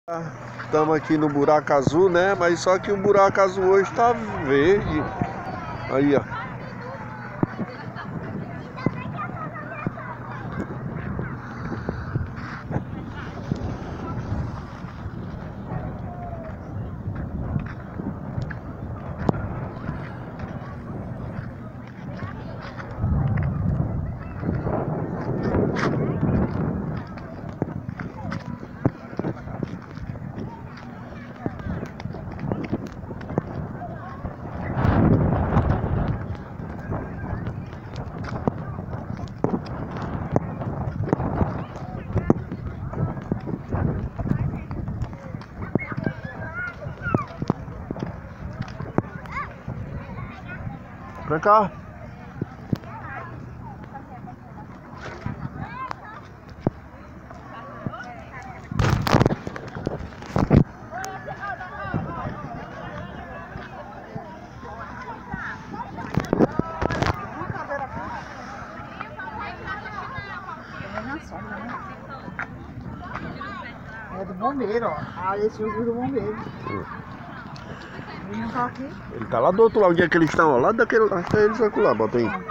Estamos aqui no buraco azul, né? Mas só que o buraco azul hoje tá verde. Aí, ó. Pra cá. É do bombeiro, ó. Ah, esse é o do bombeiro. Ele não tá aqui? Ele tá lá do outro lado. Onde é que eles estão? Ó, lá daquele lá. Eles vão lá, bota aí.